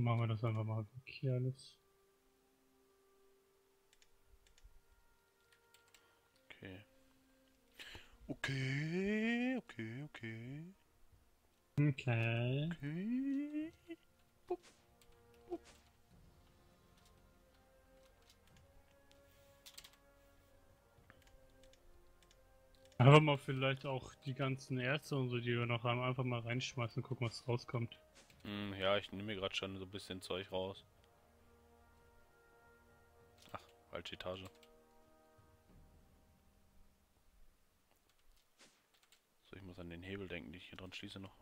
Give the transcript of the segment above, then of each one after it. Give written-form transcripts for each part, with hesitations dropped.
machen wir das einfach mal weg hier alles. Okay. Okay. Okay. Okay. Bup, bup. Einfach mal vielleicht auch die ganzen Ärzte und so, die wir noch haben, einfach mal reinschmeißen und gucken, was rauskommt. Ja, ich nehme mir gerade schon so ein bisschen Zeug raus. Ach, falsche Etage. So, ich muss an den Hebel denken, die ich hier dran schließe noch.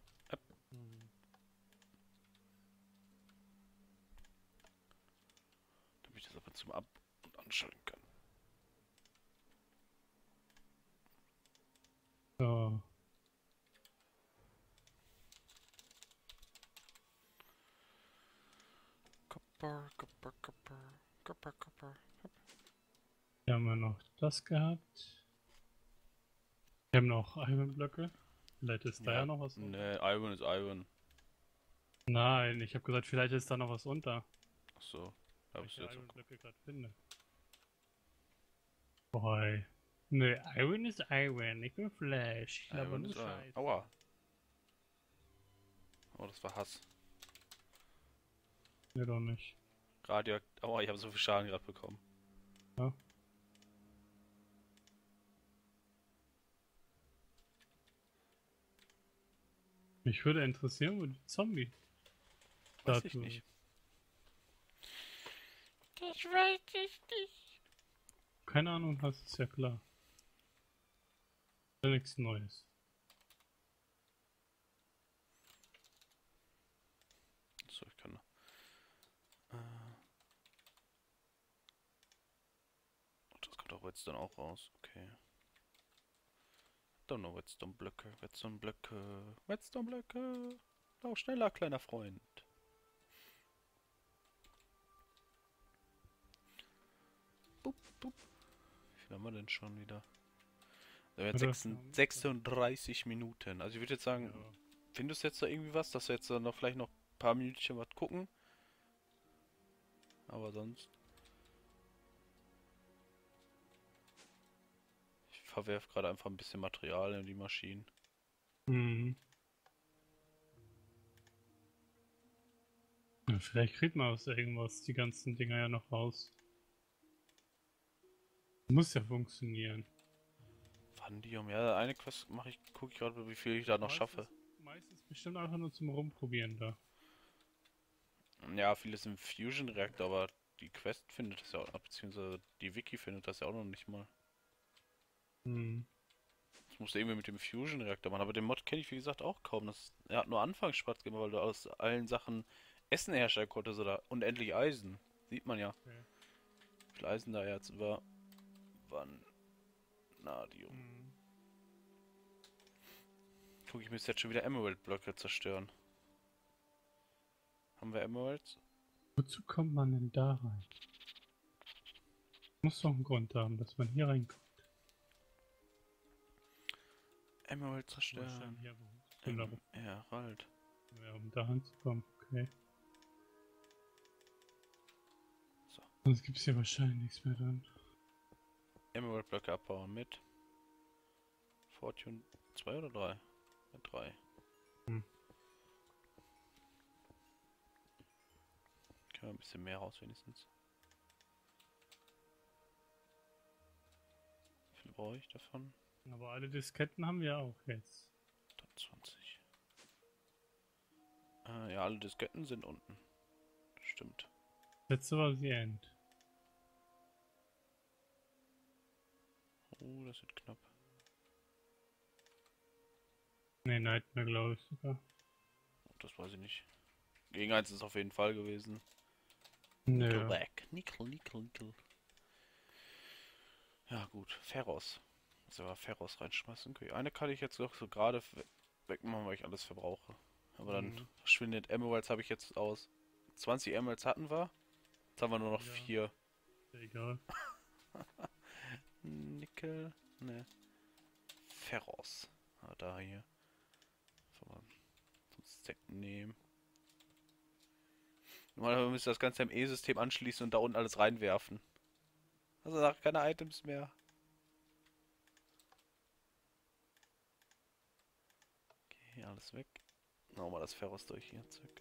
Damit ich das aber zum Ab- und Anschalten kann. So. Kapper. Hier haben wir noch das gehabt. Wir haben noch Eisenblöcke. Vielleicht ist da ja Ja, noch was unter. ne, Iron ist Iron. Nein, ich habe gesagt, vielleicht ist da noch was unter. Achso, da Weil bist ich du die jetzt auch. Eisenblöcke gerade finde. Boy. Ne, Iron ist Iron. Ich bin Flash. Ich laber Iron nur ist Iron. Scheiße. Aua. Oh, das war Hass. Ne, doch nicht. Radioakt. Aua, ich habe so viel Schaden gerade bekommen. Ja. Mich würde interessieren, wo die Zombie Weiß ich Statue nicht. ist. Das weiß ich nicht. Keine Ahnung, das ist ja klar. Ja, nichts Neues. So, ich kann. Äh, das kommt auch Redstone auch raus. Okay. Don't know Redstone-Blöcke. Redstone-Blöcke. Lauf schneller, kleiner Freund. Bup, bup. Wie viel haben wir denn schon wieder? Wir haben Oder? jetzt 36 Minuten. Also ich würde jetzt sagen, Ja. findest du jetzt da irgendwie was, dass wir jetzt da noch vielleicht noch ein paar Minütchen was gucken? Aber sonst. Ich verwerfe gerade einfach ein bisschen Material in die Maschinen. Mhm. Ja, vielleicht kriegt man aus irgendwas die ganzen Dinger ja noch raus. Muss ja funktionieren. Vanadium, ja, eine Quest mache ich, gucke ich gerade, wie viel ich da noch schaffe. Meistens bestimmt einfach nur zum Rumprobieren da. Ja, vieles im Fusion-Reaktor, aber die Quest findet das ja auch, beziehungsweise die Wiki findet das ja auch noch nicht mal. Mhm. Das musst du irgendwie mit dem Fusion-Reaktor machen, aber den Mod kenne ich wie gesagt auch kaum. Er hat nur anfangs Spaß gemacht, weil du aus allen Sachen Essen herstellen konntest oder unendlich Eisen. Sieht man ja. Okay. Wie viel Eisen da jetzt war. Vanadium. Mhm. Guck, ich müsste jetzt schon wieder Emerald-Blöcke zerstören. Haben wir Emeralds? Wozu kommt man denn da rein? Muss doch einen Grund haben, dass man hier reinkommt. Emerald Wahrscheinlich zerstören. einfach wunderbar. Emerald. Ja, um da ranzukommen. Okay. So. Sonst gibt es hier wahrscheinlich nichts mehr dran. Emerald-Blöcke abbauen mit Fortune 2 oder 3? Mit 3. Hm. Können wir ein bisschen mehr raus wenigstens. Wie viel brauche ich davon? Aber alle Disketten haben wir auch jetzt. Dann 20. Ja, alle Disketten sind unten. Stimmt. Letzte war die End. Oh, das wird knapp. Ne, Nightmare glaube ich sogar. Oh, das weiß ich nicht. Gegen 1 ist es auf jeden Fall gewesen. Nö. Nickelback. Nickel. Ja gut, Ferros. Also Ferros reinschmeißen. Okay, eine kann ich jetzt noch so gerade wegmachen, weil ich alles verbrauche. Aber dann verschwindet Emeralds habe ich jetzt aus. 20 Emeralds hatten wir. Jetzt haben wir nur noch Ja. 4. Egal. Nickel. Ne. Ferros. Ah, da hier. Einfach mal so einen Stack nehmen. Normalerweise müsste das Ganze im E-System anschließen und da unten alles reinwerfen. Also danach keine Items mehr. Okay, alles weg. Nochmal das Ferros durch hier. Zack.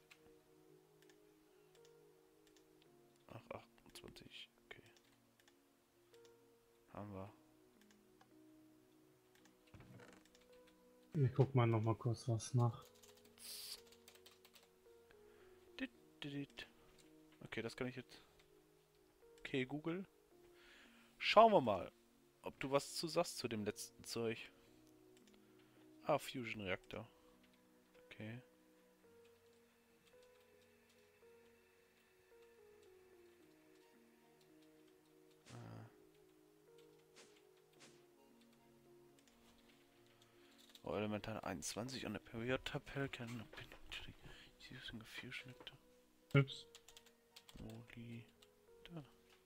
Ach, 28. Okay. Haben wir. Ich guck mal noch mal kurz was nach. Okay, das kann ich jetzt. Okay, Google. Schauen wir mal, ob du was zu sagst zu dem letzten Zeug. Ah, Fusion Reaktor. Okay. Oh, Elementar 21 on the period tabel can be using a fusion reactor. Ups. Holy. Da.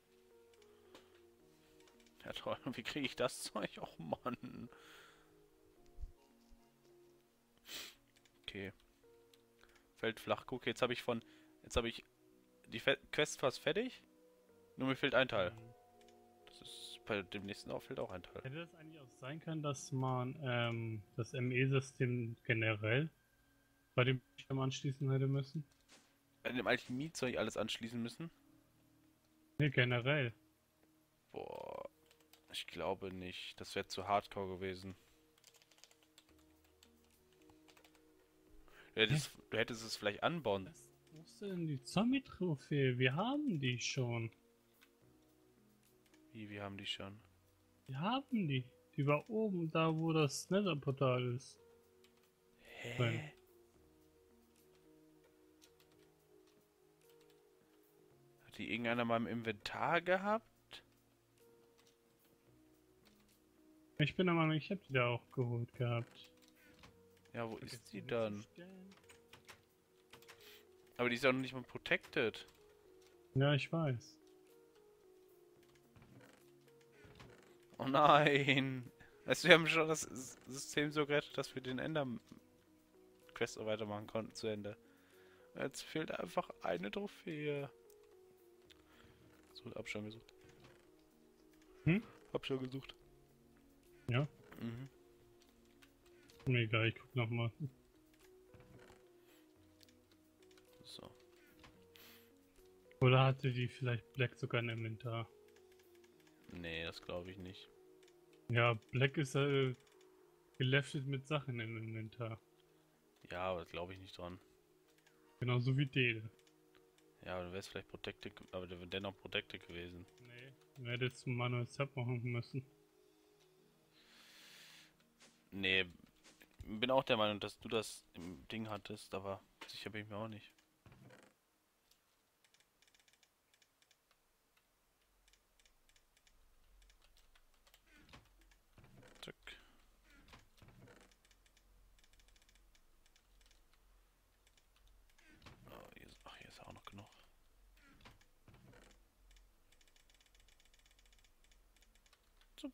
Ja toll, wie kriege ich das Zeug? Och Mann. Okay. Fällt flach. Guck, jetzt habe ich die Quest fast fertig. Nur mir fehlt ein Teil. Das ist bei dem nächsten auch fehlt auch ein Teil. Hätte das eigentlich auch sein können, dass man das ME-System generell bei dem Bildschirm anschließen hätte müssen? Bei dem Alchemie-Zeug alles anschließen müssen? Ne, generell. Boah. Ich glaube nicht. Das wäre zu hardcore gewesen. Du hättest es vielleicht anbauen. Was ist denn die Zombie-Trophäe? Wir haben die schon. Wie, wir haben die schon. Wir haben die. Die war oben, da wo das Nether-Portal ist. Hä? Hat die irgendeiner mal im Inventar gehabt? Ich bin der Meinung, ich habe die da auch geholt gehabt. Ja, wo ist die dann? Aber die ist auch noch nicht mal protected. Ja, ich weiß. Oh nein! Also wir haben schon das System so gerettet, dass wir den Ender-Quest auch weitermachen konnten zu Ende. Jetzt fehlt einfach eine Trophäe. So, hab schon gesucht. Hm? Hab schon gesucht. Ja? Mhm. Mir egal, ich guck nochmal. So. Oder hatte die vielleicht Black sogar im Inventar? Nee, das glaube ich nicht. Ja, Black ist geleftet mit Sachen im Inventar. Ja, aber das glaube ich nicht dran. Genauso wie Dele. Ja, aber du wärst vielleicht protected, aber der wäre dennoch protected gewesen. Nee, du hättest zum Manual Sub machen müssen. Nee, bin auch der Meinung, dass du das im Ding hattest, aber sicher bin ich mir auch nicht. Zack. Oh, hier ist auch noch genug. Zup.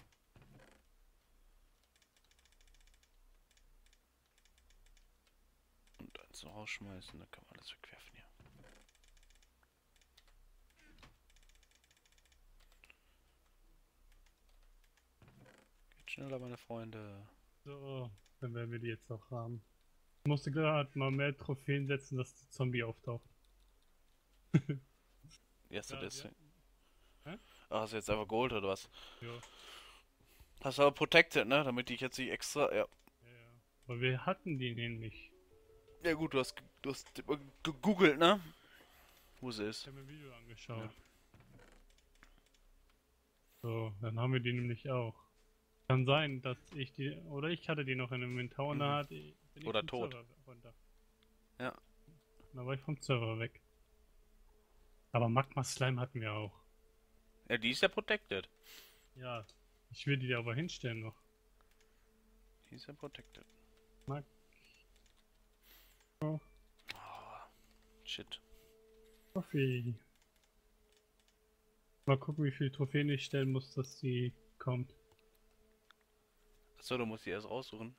Und eins so rausschmeißen, dann kann man alles wegwerfen hier. Geht schneller, meine Freunde. So, dann werden wir die jetzt auch haben. Ich musste gerade mal mehr Trophäen setzen, dass der Zombie auftaucht. Hast du Ja, das? ja. Hä? Ach, hast du jetzt einfach geholt oder was? Ja. Hast du aber protected, ne? Damit ich jetzt nicht extra. Ja. Ja. Aber wir hatten die nämlich. Ja gut, du hast gegoogelt, ne? Wo sie Ich ist. habe mir ein Video angeschaut. Ja. So, dann haben wir die nämlich auch. Kann sein, dass ich die. Oder ich hatte die noch in dem Inventar und dann bin ich Oder vom tot. Server runter. Ja. Dann war ich vom Server weg. Aber Magma Slime hatten wir auch. Ja, die ist ja protected. Ja. Ich will die aber hinstellen noch. Die ist ja protected. Mag. Oh, shit. Trophäe. Mal gucken, wie viele Trophäen ich stellen muss, dass die kommt. Achso, du musst die erst raussuchen.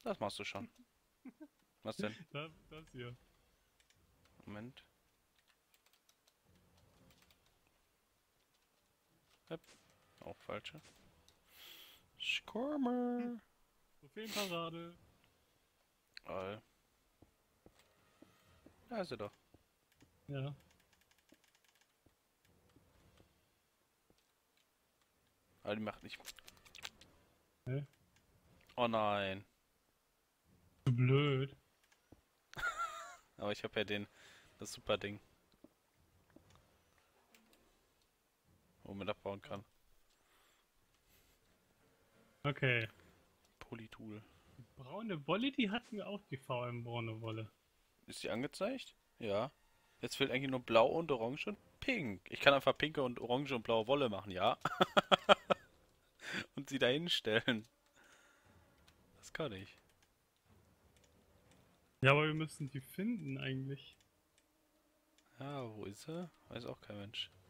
Das machst du schon. Was denn? Das hier. Moment. Hep. Auch falsche. Skormer. Trophäenparade. Da ist sie doch. Ja. Aber die macht nicht. Hä? Oh nein. Zu blöd. Aber ich habe ja das super Ding. Womit abbauen kann. Okay. Polytool. Die braune Wolle, die hatten wir auch, die VM-braune Wolle. Ist die angezeigt? Ja. Jetzt fehlt eigentlich nur blau und orange und pink. Ich kann einfach pinke und orange und blaue Wolle machen, ja? Und sie da hinstellen. Das kann ich. Ja, aber wir müssen die finden eigentlich. Ja, wo ist sie? Weiß auch kein Mensch.